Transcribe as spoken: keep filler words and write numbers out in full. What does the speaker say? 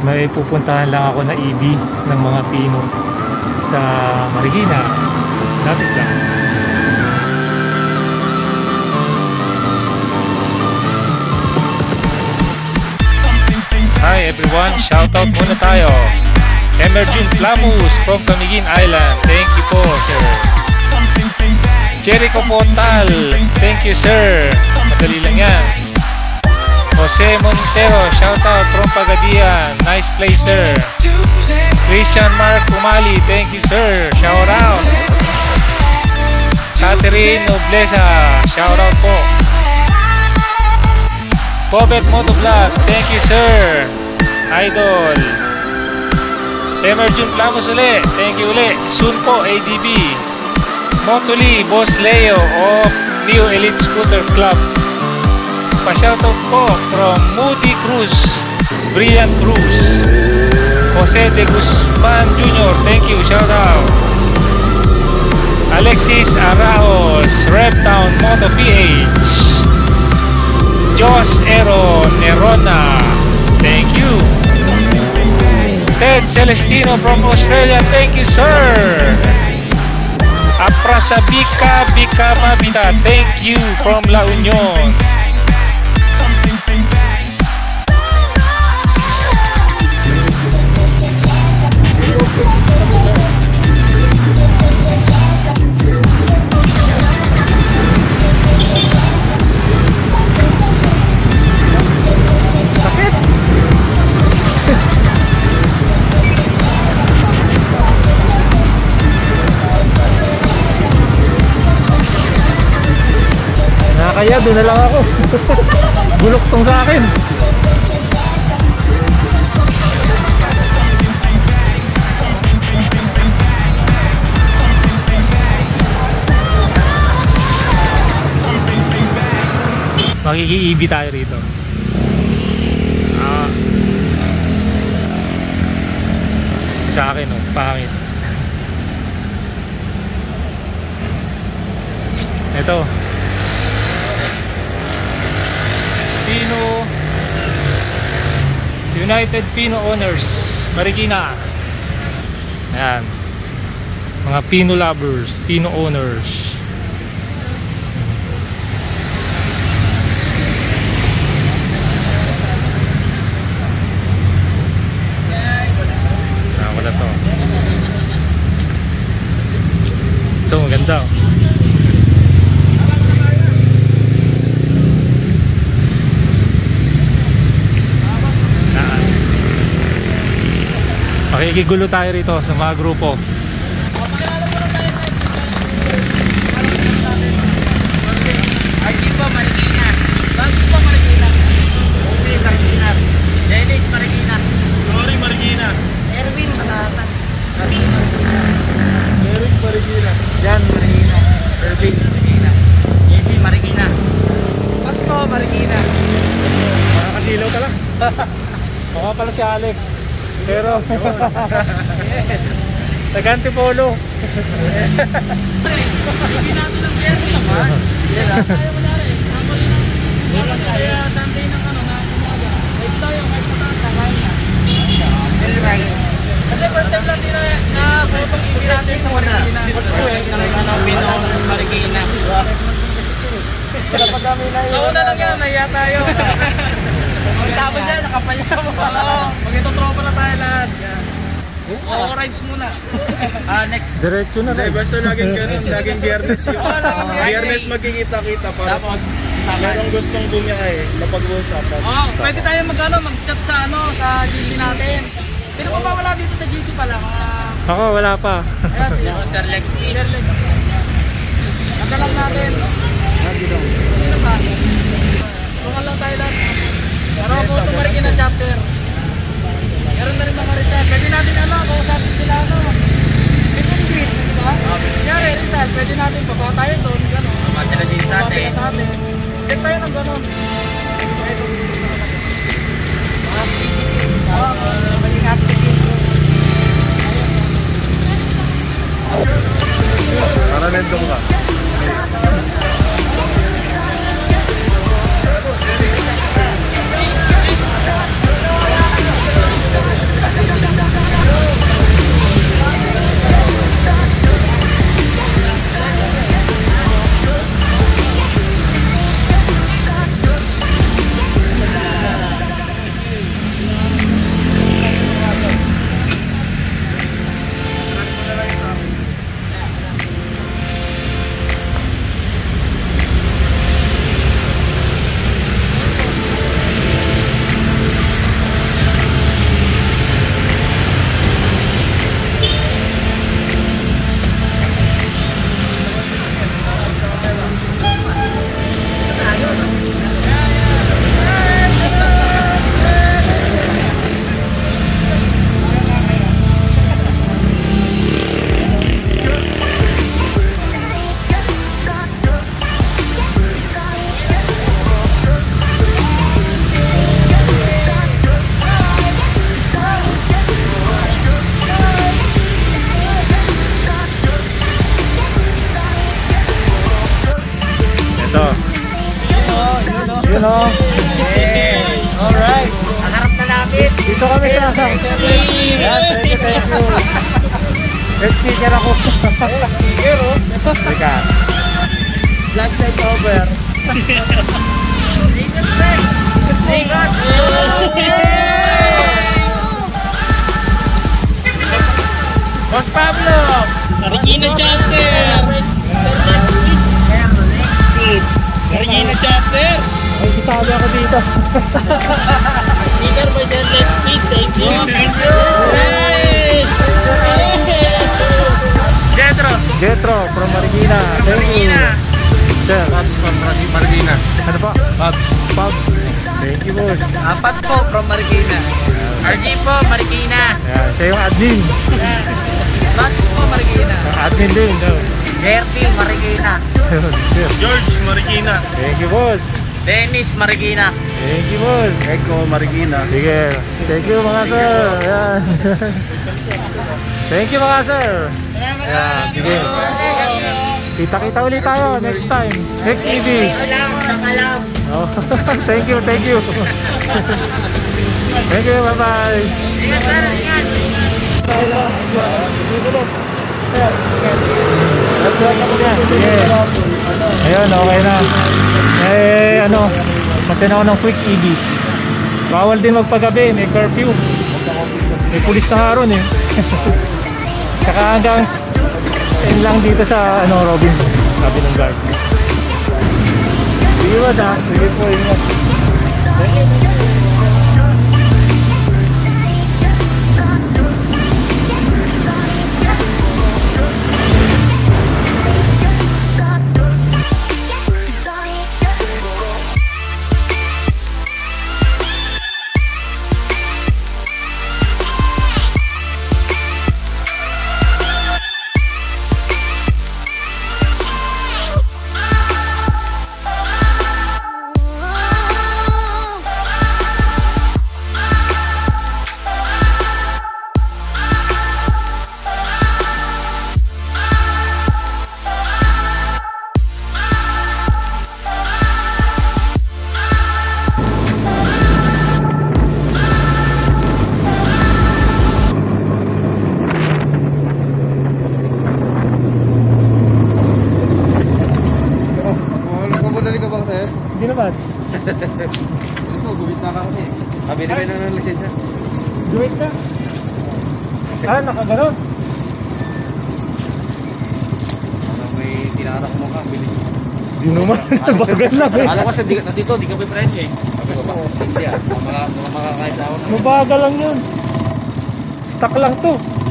May pupuntahan lang ako na E V ng mga Pino sa Marikina. Lapit lang. Hi everyone, shoutout muna tayo. Emerging Flamus from Camiguin Island. Thank you po, sir. Jericho Portal. Thank you, sir. Madali lang yan. Jose Montero, shoutout from Pagadian. Nice place, sir. Christian Mark Umali, thank you, sir. Shout out. Catherine Nobleza, shout out po. Bobet Motovlog, thank you, sir. Idol. Emerging Flamus uli, thank you uli. Soon po, A D B. Motuli, Boss Leo of New Elite Scooter Club. Pa-shoutout po from Moody Cruz, Brilliant Cruz. Jose de Guzman Junior, thank you, shout out. Alexis Araos, Reptown Moto P H. Josh Aaron Nerona, thank you. Ted Celestino from Australia, thank you, sir. Aprasabika Bika Mabita, thank you from La Union. Kaya doon na lang ako. Bulok tong sa akin. Makiki-E V tayo rito. Ah. Sa akin, oh, pangit. Ito. Pino United Pino Owners Marikina. Ayan, mga Pino lovers, Pino owners. Ah, wala to. Ito maganda. Makikigulo tayo rito sa mga grupo. Archie po, Marikina. Francis po, Marikina. Jose, Marikina. Dennis, Marikina. Sorry, Marikina. Erwin, Matasan. Eric, Marikina. Jan, Marikina. Erwin, Marikina. Jesse, Marikina. Patko, Marikina. Nakakasilaw ka lang. Mukha pala si Alex. Pero Taga-Antipolo. Hindi natin ang Jerry naman. Kaya wala rin. Sabay na. Kaya Sunday ng ano na kumaga. Kahit tayo, kahit sa taas, kakain na. Kasi first time lang din na na-photo i-V natin sa Marikina. Talaga ng Pinoy Marikina. Sa una lang yan, nahiya tayo. Tapos yan, nakapalya mo. Oo, mag-ito-tropa na tayo lahat. Oo, rides muna. Ah, next. Diretso na Hindi, basta laging ganun, laging biyernes yun. Oo, laging biyernes. Biyernes magkikita-kita para Tapos, merong gustong bumiyay, mapag-uusapan. Oo, pwede tayo mag-ano, mag-chat sa ano, sa G C natin. Sino pa ba wala dito sa G C pala? Uh, Ako wala pa. Ayan, sino? Sir Lex. Sir Lex. Nagdalang natin. Sino pa? Tungan lang tayo lang. Pero Moto Marikina chapter. Meron na rin mga Rizal. Pwede natin ano, kausapin sila ano. Meet and greet, di ba? Kaya Rizal, pwede natin baba tayo doon. Baba sila din sa atin. Baba sila sa atin. Check tayo ng gano'n. Para nandun ka. Dito kami sa... Yan, thank you, thank you. May speaker ako. Speaker, oh. Teka. Black light over. Boss Pablo! Regina Chapter! Regina Chapter! Ay, isali ako dito. Sticker by Jen Let's Speed. Thank you. Thank you. Jetro! Jetro from Marikina. Thank you. Sir. Pabs from Marikina. Ano pa? Pabs. Pubs. Thank you, boss. Apat po from Marikina. R G po, Marikina. Yan, siya yung admin. Francis po, Marikina. Admin din. No? Gertie, Marikina. Sir. George Marikina. Thank you, boss. Dennis, Marikina. Thank you, boss. Echo Marikina. Sige. Thank you, mga sir. Yan. Thank you, mga sir. Yan, sige. Kita-kita ulit tayo next time. Next E V. Oh, thank you, thank you. Thank you, bye-bye. Ingat, sir. Ingat. Sige. Ayun, okay na. Eh, ano, magtanaw ako ng quick E V. Bawal din magpagabi, may curfew. May pulis na haron eh. Saka hanggang ten lang dito sa ano, Robinson. Sabi ng guard. Sige ba da? Sige po, ingat. Hindi naman. Ito, gumit na kami. Kabili ba na ng lisensya? Duwit ka. Ah, nakaganon. May tinarak mo ka, bilis. Hindi naman. Bagal lang eh. Alam ko sa dito, di ka may friend eh. Sabi ko ba? Hindi ah, mga makakaisa ako. Mabagal lang yun. Stock lang to.